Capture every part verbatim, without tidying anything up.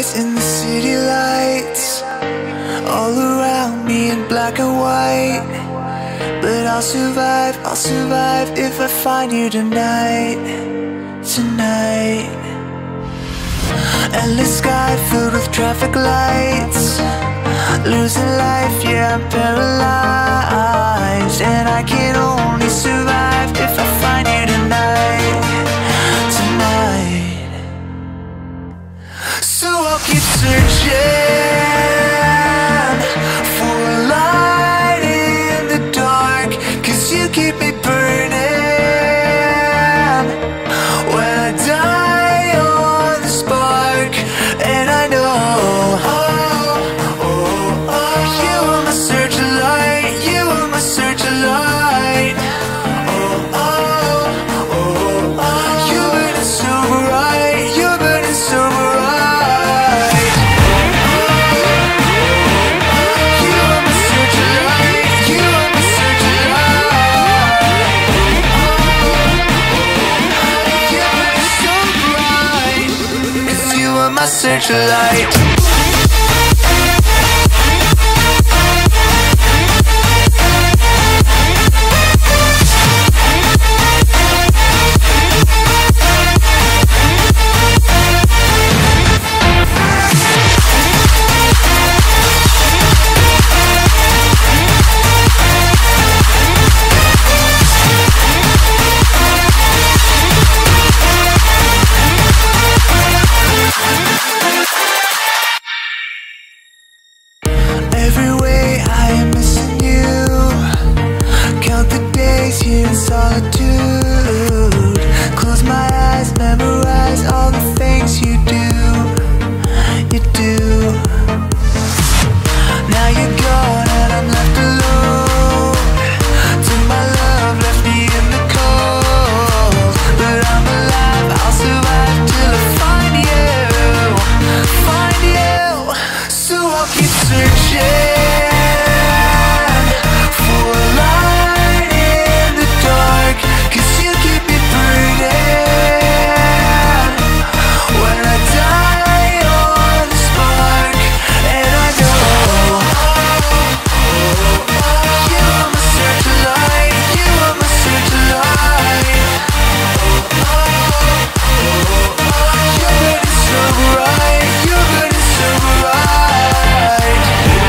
in the city lights, all around me in black and white. But I'll survive, I'll survive if I find you tonight, tonight. Endless sky filled with traffic lights, losing life, yeah, I'm paralyzed. And I can only survive if I find you tonight, tonight. So I'll keep searching for a light in the dark, 'cause you keep me burning when I die on the spark. And I know, oh, oh, oh, you are my searchlight, you are my searchlight. Oh, oh, oh, oh, you're burning so bright, you're burning so bright. You are my searchlight, you are my searchlight. You're burning so bright, 'cause you are my searchlight. Every way I am missing you, count the days here in solitude. Close my eyes, memorize all the things you do, you do. Now you're gone and I'm left alone. Took my love, left me in the cold. But I'm alive, I'll survive till I find you, find you. So I'll keep searching for a light in the dark, 'cause you keep me burning when I die on the spark. And I know, you are my searchlight, you are my searchlight. You're burning so bright, you're burning so bright.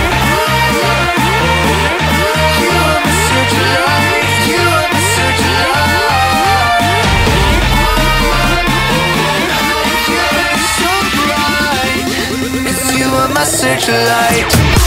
You are my searchlight, you are my searchlight. You're burning so bright, 'cause you are my searchlight.